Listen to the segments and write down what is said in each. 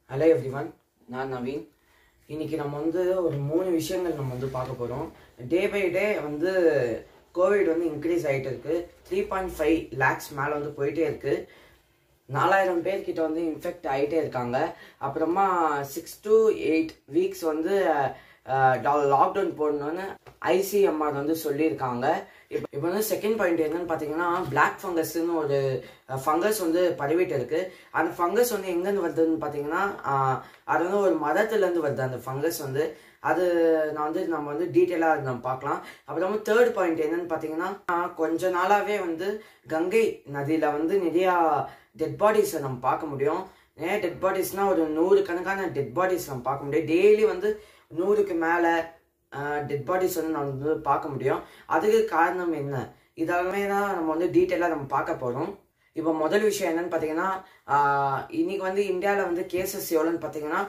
Hello everyone, நான் நவீன். இன்னைக்கு நம்ம வந்து ஒரு 3 விஷயங்கள் நம்ம வந்து பார்க்க போறோம். டே பை டே வந்து கோவிட் வந்து இன்க்ரீஸ் ஆயிட்டு இருக்கு. 3.5 lakhs மேல வந்து போயிட்டே இருக்கு. 4000 பேர் கிட்ட வந்து இன்ஃபெக்ட் ஆயிட்டே இருக்காங்க. அப்புறமா 6 to 8 வீக்ஸ் வந்து லாக்டவுன் போடணும்னு ஐசிஎம்ஆர் வந்து சொல்லியிருக்காங்க. இப்போ வந்து செகண்ட் பாயிண்ட் என்னன்னு பார்த்தீங்கன்னா பிளாக் ஃபங்கஸ்ன்னு ஒரு ஃபங்கஸ் வந்து பரவிட்டு இருக்கு. அந்த ஃபங்கஸ் வந்து எங்கேருந்து வருதுன்னு பார்த்தீங்கன்னா அது வந்து ஒரு மரத்துலேருந்து வருது. அந்த ஃபங்கஸ் வந்து அது நம்ம வந்து டீட்டெயிலாக நம்ம பார்க்கலாம். அப்புறமா தேர்ட் பாயிண்ட் என்னன்னு பார்த்தீங்கன்னா கொஞ்ச நாளாகவே வந்து கங்கை நதியில் வந்து நிறையா டெட் பாடிஸை நம்ம பார்க்க முடியும். நிறைய டெட் பாடிஸ்னால் ஒரு 100 கணக்கான டெட் பாடிஸ் நம்ம பார்க்க முடியும். டெய்லி வந்து 100க்கு மேலே டெட் பாடிஸ் வந்து நம்ம வந்து பார்க்க முடியும். அதுக்கு காரணம் என்ன, இதெல்லாமே தான் நம்ம வந்து டீட்டெயிலாக நம்ம பார்க்க போகிறோம். இப்போ முதல் விஷயம் என்னன்னு பார்த்தீங்கன்னா இன்னைக்கு வந்து இந்தியாவில் வந்து கேசஸ் எவ்வளோன்னு பார்த்தீங்கன்னா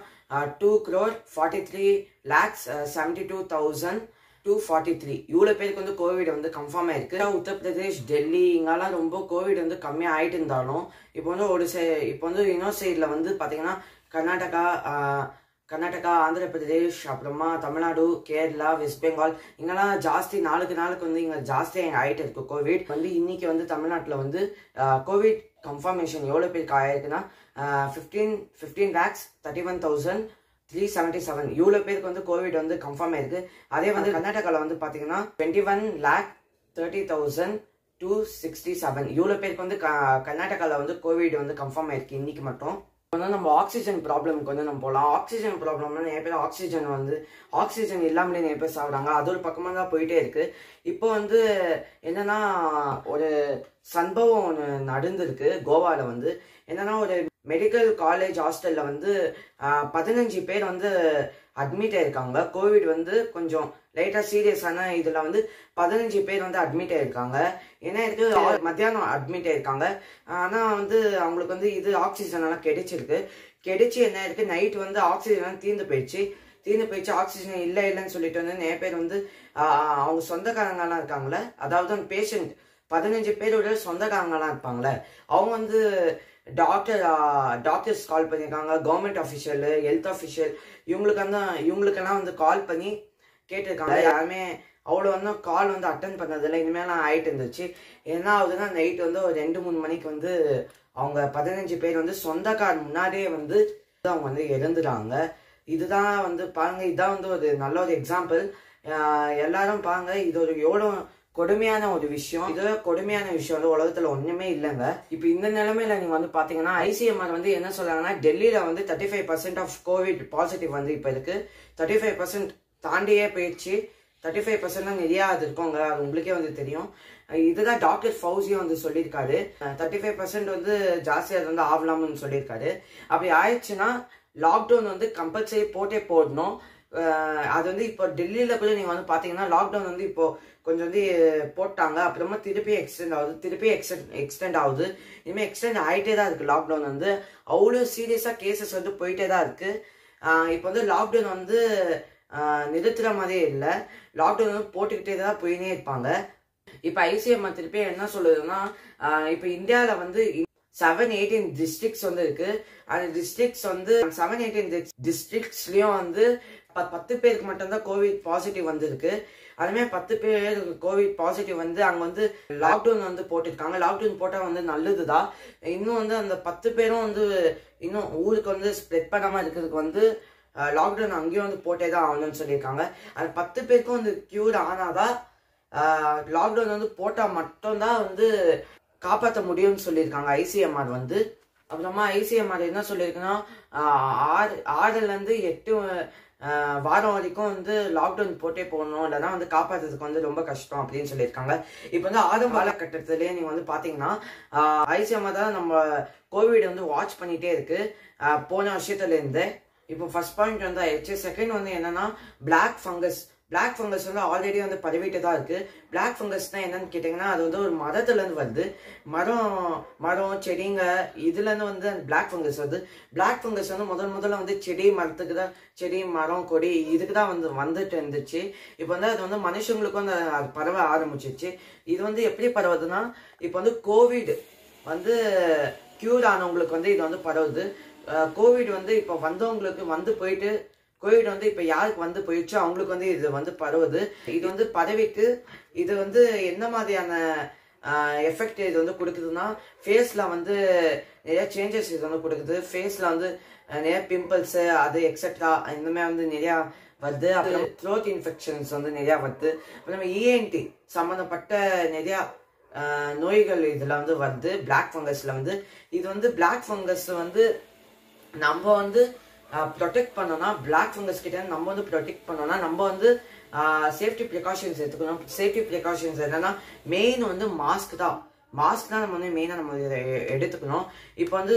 2,43,72,243 இவ்வளோ பேருக்கு வந்து கோவிட் வந்து கன்ஃபார்ம் ஆயிருக்கு. உத்தரப்பிரதேஷ், டெல்லி இங்கெல்லாம் ரொம்ப கோவிட் வந்து கம்மியாக ஆயிட்டு இருந்தாலும் இப்போ வந்து இன்னொரு சைடில் வந்து பார்த்தீங்கன்னா கர்நாடகா, ஆந்திர பிரதேஷ், அப்புறமா தமிழ்நாடு, கேரளா, வெஸ்ட் பெங்கால் இங்கெல்லாம் ஜாஸ்தி நாளுக்கு வந்து இங்கே ஜாஸ்தியாக ஆகிட்டு இருக்கு கோவிட். வந்து இன்னைக்கு வந்து தமிழ்நாட்டில் வந்து கோவிட் கன்ஃபர்மேஷன் எவ்வளோ பேருக்கு ஆயிருக்குன்னா 15,31,377 இவ்வளோ பேருக்கு வந்து கோவிட் வந்து கன்ஃபார்ம் ஆயிருக்கு. அதே வந்து கர்நாடகாவில் வந்து பார்த்தீங்கன்னா 21,30,267 இவ்வளோ பேருக்கு வந்து கர்நாடகாவில் வந்து கோவிட் வந்து கன்ஃபார்ம் ஆயிருக்கு இன்னைக்கு மட்டும். வந்து நம்ம ஆக்சிஜன் ப்ராப்ளம்க்கு வந்து நம்ம போகலாம். ஆக்சிஜன் ப்ராப்ளம்னா நிறைய பேர் ஆக்சிஜன் இல்லாமலே நிறைய பேர் சாப்பிட்றாங்க. அது ஒரு பக்கமாக தான் போயிட்டே இருக்கு. இப்போ வந்து என்னன்னா ஒரு சம்பவம் ஒன்று நடந்திருக்கு கோவாவில். வந்து என்னன்னா ஒரு மெடிக்கல் காலேஜ் ஹாஸ்டலில் வந்து 15 பேர் வந்து அட்மிட் ஆயிருக்காங்க. கோவிட் வந்து கொஞ்சம் லைட்டாக சீரியஸான இதில் வந்து 15 பேர் வந்து அட்மிட் ஆயிருக்காங்க. ஏன்னா இருக்கு மத்தியானம் அட்மிட் ஆயிருக்காங்க. ஆனால் வந்து அவங்களுக்கு வந்து இது ஆக்சிஜன் எல்லாம் கிடைச்சி என்ன இருக்கு, நைட் வந்து ஆக்சிஜன் தீர்ந்து போயிடுச்சு. ஆக்சிஜன் இல்லைன்னு சொல்லிட்டு வந்து நிறைய பேர் வந்து அவங்க சொந்தக்காரங்கலாம் இருக்காங்களே, அதாவது அந்த பேஷண்ட் 15 பேரோட சொந்தக்காரங்கலாம் இருப்பாங்களே, அவங்க வந்து டாக்டர்ஸ் கால் பண்ணியிருக்காங்க. கவர்மெண்ட் அஃபிஷியல், ஹெல்த் அஃபிஷியல் இவங்களுக்கெல்லாம் வந்து கால் பண்ணி கேட்டிருக்காங்க. யாருமே அவ்வளோ வந்து கால் வந்து அட்டன் பண்ணதில்லை. இனிமேலாம் ஆகிட்டு இருந்துச்சு. என்ன ஆகுதுன்னா நைட் வந்து ஒரு 2-3 மணிக்கு வந்து அவங்க 15 பேர் வந்து சொந்தக்கார் முன்னாடியே வந்து அவங்க வந்து இறந்துடுறாங்க. இதுதான் வந்து பாருங்க, இதுதான் வந்து ஒரு நல்ல ஒரு எக்ஸாம்பிள். எல்லாரும் பாருங்க, இது ஒரு எவ்வளோ கொடுமையான ஒரு விஷயம். இது கொடுமையான விஷயம் வந்து உலகத்துல ஒண்ணுமே இல்லைங்க. இப்ப இந்த நிலைமையில நீங்க வந்து பாத்தீங்கன்னா ஐசிஎம்ஆர் வந்து என்ன சொல்றாங்கன்னா டெல்லியில வந்து 35% ஆஃப் கோவிட் பாசிட்டிவ் வந்து இப்ப இருக்கு. 35% தாண்டியே போயிடுச்சு. 35% நிறையா அது இருக்கோங்க, அது உங்களுக்கே வந்து தெரியும். இதுதான் டாக்டர் ஃபவுசியும் வந்து சொல்லியிருக்காரு. 35% வந்து ஜாஸ்தியாக வந்து ஆகலாம்னு சொல்லியிருக்காரு. அப்படி ஆயிடுச்சுன்னா லாக்டவுன் வந்து கம்பல்சரி போடணும். அது வந்து இப்போ டெல்லியில கூட நீங்க வந்து பாத்தீங்கன்னா லாக்டவுன் வந்து இப்போ கொஞ்சம் வந்து போட்டாங்க. அப்புறமா திருப்பி எக்ஸ்டெண்ட் ஆகுது. இனிமேல் எக்ஸ்டெண்ட் ஆகிட்டே தான் இருக்கு. லாக்டவுன் வந்து அவ்வளோ சீரியஸா கேசஸ் வந்து போயிட்டே தான் இருக்கு. இப்போ வந்து லாக்டவுன் வந்து நிறுத்துற மாதிரியே இல்லை. லாக்டவுன் வந்து போட்டுக்கிட்டே தான் போயினே இருப்பாங்க. இப்போ ஐசிஎம்ஆர் திருப்பி என்ன சொல்லுதுன்னா இப்போ இந்தியாவில் வந்து 7-18 டிஸ்ட்ரிக்ட்ஸ் வந்து இருக்கு. அந்த டிஸ்ட்ரிக்ட்ஸ் வந்து 7-18 டிஸ்ட்ரிக்ட்ஸ்லயும் வந்து 10 பேருக்கு மட்டும்தான் கோவிட் பாசிட்டிவ் வந்திருக்கு. அதுமே 10 பேர் கோவிட் பாசிட்டிவ் வந்து அங்க வந்து லாக்டவுன் வந்து போட்டிருக்காங்க. லாக்டவுன் போட்டா வந்து நல்லதுதான். இன்னும் வந்து அந்த 10 பேரும் வந்து இன்னும் ஊருக்கு வந்து ஸ்ப்ரெட் பண்ணாம இருக்கிறதுக்கு வந்து லாக்டவுன் அங்கேயும் வந்து போட்டே தான் ஆகணும்னு சொல்லியிருக்காங்க. அந்த 10 பேருக்கும் வந்து கியூர் ஆனாதான் லாக்டவுன் வந்து போட்டா மட்டும்தான் வந்து காப்பாற்ற முடியும்னு சொல்லியிருக்காங்க ஐசிஎம்ஆர் வந்து. அப்புறமா ஐசிஎம்ஆர் என்ன சொல்லியிருக்குன்னா 6லேருந்து 8 வாரம் வரைக்கும் வந்து லாக்டவுன் போட்டே போகணும், இல்லைன்னா வந்து காப்பாற்றுறதுக்கு வந்து ரொம்ப கஷ்டம் அப்படின்னு சொல்லியிருக்காங்க. இப்போ வந்து ஆரம்ப காலகட்டத்திலேயே நீங்கள் வந்து பார்த்தீங்கன்னா ஐசிஎம்ஆர் தான் நம்ம கோவிட் வந்து வாட்ச் பண்ணிகிட்டே இருக்கு போன வருஷத்துலேருந்து. இப்போ ஃபர்ஸ்ட் பாயிண்ட் வந்து ஆயிடுச்சு. செகண்ட் வந்து என்னன்னா பிளாக் ஃபங்கஸ் வந்து ஆல்ரெடி வந்து பரவிட்டு தான் இருக்கு. பிளாக் ஃபங்கஸ்னா என்னன்னு கேட்டீங்கன்னா அது வந்து ஒரு மரத்துலேருந்து வருது. மரம் செடிங்க இதுலேருந்து வந்து அந்த பிளாக் ஃபங்கஸ் வருது. பிளாக் ஃபங்கஸ் வந்து முதல்ல வந்து மரத்துக்கு தான், செடி மரம் கொடி இதுக்கு தான் வந்து வந்துட்டு இருந்துச்சு. இப்போ வந்து அது வந்து மனுஷங்களுக்கும் வந்து அது பரவ ஆரம்பிச்சிச்சு. இது வந்து எப்படி பரவுதுன்னா இப்போ வந்து கோவிட் வந்து கியூர் ஆனவங்களுக்கு வந்து இது வந்து பரவுது. கோவிட் வந்து இப்போ வந்தவங்களுக்கு வந்து போயிட்டு கோவிட் வந்து இப்போ யாருக்கு வந்து போயிடுச்சோ அவங்களுக்கு வந்து இது வந்து பரவுது. இது வந்து பரவிட்டு இது வந்து என்ன மாதிரியான எஃபெக்ட் இது வந்து கொடுக்குதுன்னா ஃபேஸில் வந்து நிறைய சேஞ்சஸ் இது வந்து கொடுக்குது. ஃபேஸில் வந்து நிறைய பிம்பிள்ஸ் அது எக்ஸெட்ரா இந்த மாதிரி வந்து நிறையா வருது. அப்புறம் த்ரோட் இன்ஃபெக்ஷன்ஸ் வந்து நிறையா வருது. அப்புறம் இஎன்டி சம்மந்தப்பட்ட நிறையா நோய்கள் இதில் வந்து வருது. பிளாக் ஃபங்கஸில் வந்து இது வந்து பிளாக் ஃபங்கஸ் வந்து நம்ம வந்து ப்ரொடெக்ட் பண்ணோம்னா பிளாக் ஃபங்கஸ் கிட்ட நம்ம வந்து ப்ரொடெக்ட் பண்ணோம்னா நம்ம வந்து சேஃப்டி ப்ரிகாஷன்ஸ் எடுத்துக்கணும். சேஃப்டி ப்ரிகாஷன்ஸ் என்னன்னா மெயின் வந்து மாஸ்க் தான். மாஸ்க் தான் நம்ம வந்து மெயினாக நம்ம எடுத்துக்கணும். இப்போ வந்து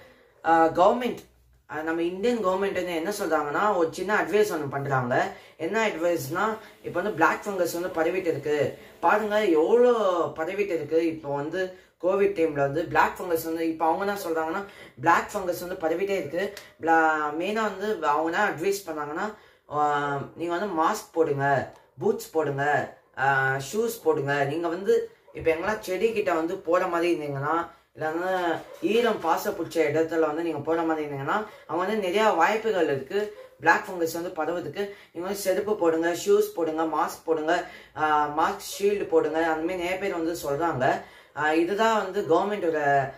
கவர்மெண்ட் நம்ம இந்தியன் கவர்மெண்ட் வந்து என்ன சொல்றாங்கன்னா ஒரு சின்ன அட்வைஸ் ஒன்று பண்றாங்க. என்ன அட்வைஸ்னா இப்போ வந்து பிளாக் ஃபங்கஸ் வந்து பரவிட்டு இருக்கு பாருங்க, எவ்வளோ பரவிட்டு இருக்கு. இப்போ வந்து கோவிட் டைம்ல வந்து பிளாக் ஃபங்கஸ் வந்து இப்போ அவங்க என்ன சொல்றாங்கன்னா பிளாக் ஃபங்கஸ் வந்து பரவிட்டே இருக்கு. மெயினாக வந்து அவங்க என்ன அட்வைஸ் பண்ணாங்கன்னா நீங்க வந்து மாஸ்க் போடுங்க, பூட்ஸ் போடுங்க, ஷூஸ் போடுங்க. நீங்க வந்து இப்போ எங்கெல்லாம் செடி கிட்ட வந்து போற மாதிரி இருந்தீங்கன்னா இல்லைன்னா ஈரம் பாச பிடிச்ச இடத்துல வந்து நீங்க போற மாதிரி இருந்தீங்கன்னா அவங்க வந்து நிறைய வாய்ப்புகள் இருக்கு பிளாக் ஃபங்கஸ் வந்து பரவுறதுக்கு. நீங்க வந்து செருப்பு போடுங்க, ஷூஸ் போடுங்க, மாஸ்க் போடுங்க, மாஸ்க் ஷீல்டு போடுங்க. அந்த மாதிரி நிறைய பேர் வந்து சொல்றாங்க. இதுதான் வந்து கவர்மெண்டோட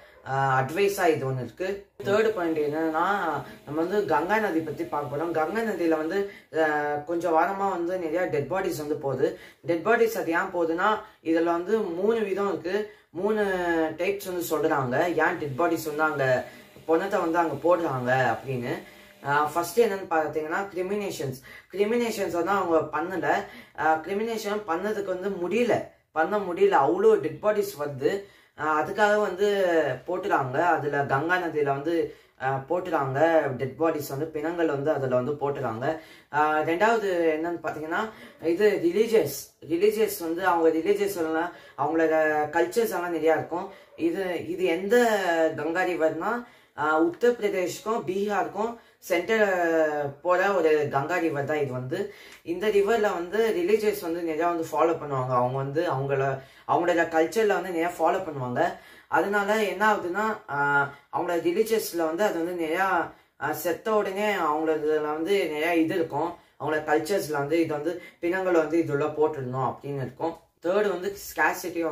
அட்வைஸா இது ஒன்று இருக்கு. தேர்ட் பாயிண்ட் என்னன்னா நம்ம வந்து கங்கா நதி பத்தி பார்க்க போறோம். கங்கா நதியில வந்து கொஞ்சம் வாரமா வந்து நிறைய டெட் பாடிஸ் வந்து போகுது. டெட் பாடிஸ் அது ஏன் போகுதுன்னா இதுல வந்து 3 விதம் இருக்கு. 3 டைப்ஸ் வந்து சொல்றாங்க ஏன் டெட் பாடிஸ் வந்து அங்க பொணத்தை வந்து அங்க போடுறாங்க அப்படின்னு. ஃபர்ஸ்ட் என்னன்னு பார்த்தீங்கன்னா கிரிமினேஷன்ஸ் வந்து அவங்க பண்ணல. கிரிமினேஷன் பண்ணதுக்கு வந்து பண்ண முடியல. அவ்வளோ டெட் பாடிஸ் வருது. அதுக்காக வந்து போட்டுறாங்க. அதுல கங்கா நதியில வந்து போட்டுறாங்க டெட் பாடிஸ் வந்து பிணங்கள் வந்து அதுல வந்து போட்டுறாங்க. ரெண்டாவது என்னன்னு பாத்தீங்கன்னா இது ரிலீஜியஸ் வந்து அவங்க ரிலீஜியஸ் அவங்களோட கல்ச்சர்ஸ் எல்லாம் நிறைய இருக்கும். இது எந்த கங்கா ரிவர்னா உத்தரப்பிரதேஷ்க்கும் பீகாருக்கும் சென்டர் போற ஒரு கங்கா ரிவர் தான் இது வந்து. இந்த ரிவர்ல வந்து ரிலீஜியஸ் வந்து நிறைய வந்து ஃபாலோ பண்ணுவாங்க. அவங்க வந்து அவங்களோட கல்ச்சர்ல வந்து நிறைய ஃபாலோ பண்ணுவாங்க. அதனால என்ன ஆகுதுன்னா அவங்களோட ரிலீஜியஸ்ல வந்து அது வந்து நிறைய செத்த உடனே அவங்களதுல வந்து நிறைய இது இருக்கும். அவங்களோட கல்ச்சர்ஸ்ல வந்து இது வந்து பிணங்கள் வந்து இதுல போட்டுடணும் அப்படின்னு இருக்கும். தேர்ட் வந்து ஸ்கார்சிட்டி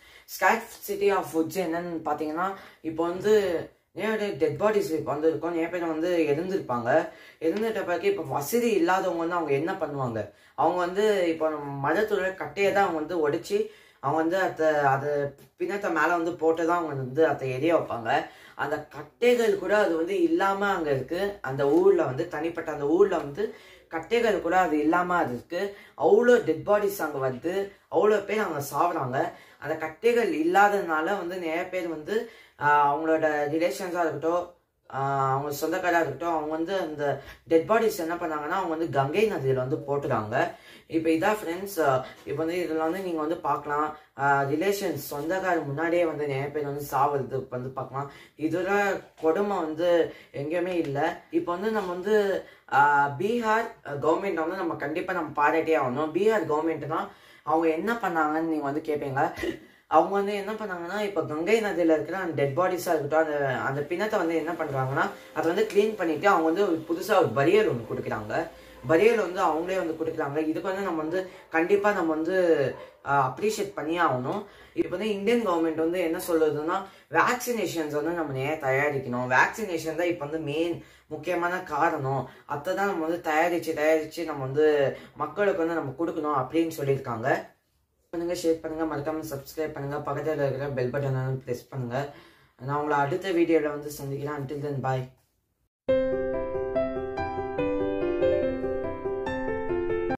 ஆஃப் ஃபுட்ஸ் என்னன்னு பாத்தீங்கன்னா இப்போ வந்து நிறைய டெட் பாடிஸ் இப்போ வந்து இருக்கும். நிறைய பேர் வந்து இறந்துட்ட பிறகு இப்போ வசதி இல்லாதவங்க வந்து அவங்க என்ன பண்ணுவாங்க, அவங்க வந்து இப்போ மரத்தோட கட்டையை தான் அவங்க வந்து உடைச்சி அவங்க வந்து அதை பிணத்தை மேலே வந்து போட்டு தான் அவங்க வந்து அதை எரிய வைப்பாங்க. அந்த கட்டைகள் கூட அது வந்து இல்லாம அங்க இருக்கு. அந்த ஊர்ல வந்து தனிப்பட்ட அந்த ஊர்ல வந்து கட்டைகள் கூட அது இல்லாம அது இருக்கு. அவ்வளோ டெட் பாடிஸ் அங்க வந்து அவ்வளோ பேர் அங்க சாப்பிட்றாங்க. அந்த கட்டைகள் இல்லாததுனால வந்து நிறைய பேர் வந்து அவங்களோட ரிலேஷன்ஸா இருக்கட்டும், அவங்க சொந்தக்காரா இருக்கட்டும், அவங்க வந்து அந்த டெட் பாடிஸ் என்ன பண்ணாங்கன்னா அவங்க வந்து கங்கை நதியில வந்து போட்டுறாங்க. இப்போ இதான் ஃப்ரெண்ட்ஸ். இப்போ வந்து இதில் வந்து நீங்கள் வந்து பார்க்கலாம் ரிலேஷன்ஸ் சொந்தக்கார முன்னாடியே வந்து நிறைய பேர் வந்து சாவுறது வந்து பார்க்கலாம். இதோட கொடுமை வந்து எங்கேயுமே இல்லை. இப்போ வந்து நம்ம வந்து பீகார் கவர்மெண்ட் வந்து நம்ம கண்டிப்பாக நம்ம பாராட்டே ஆகணும். பீகார் கவர்மெண்ட்னா அவங்க என்ன பண்ணாங்கன்னு நீங்கள் வந்து கேட்பீங்க. அவங்க வந்து என்ன பண்ணாங்கன்னா இப்போ கங்கை நதியில இருக்கிற அந்த டெட் பாடிஸா இருக்கட்டும், அந்த பிணத்தை வந்து என்ன பண்றாங்கன்னா அதை வந்து கிளீன் பண்ணிட்டு அவங்க வந்து புதுசா ஒரு பரியல் ஒன்று கொடுக்குறாங்க. பரியல் வந்து அவங்களே வந்து கொடுக்குறாங்க. இதுக்கு வந்து நம்ம வந்து கண்டிப்பா நம்ம வந்து அப்ரிஷியேட் பண்ணியே ஆகணும். இப்போ வந்து இந்தியன் கவர்மெண்ட் வந்து என்ன சொல்லுதுன்னா வேக்சினேஷன்ஸ் வந்து நம்ம நேரம் தயாரிக்கணும். வேக்சினேஷன் தான் இப்போ வந்து மெயின் முக்கியமான காரணம். அதை தான் நம்ம வந்து தயாரிச்சு நம்ம வந்து மக்களுக்கு வந்து நம்ம கொடுக்கணும் அப்படின்னு சொல்லியிருக்காங்க. பண்ணுங்க, ஷேர் பண்ணுங்க, மறக்காம சப்ஸ்கிரைப் பண்ணுங்க, பக்கத்தில் இருக்கிற பெல் பட்டனை ப்ரெஸ் பண்ணுங்க. நான் உங்களை அடுத்த வீடியோவில் வந்து சந்திக்கிறேன். until then bye.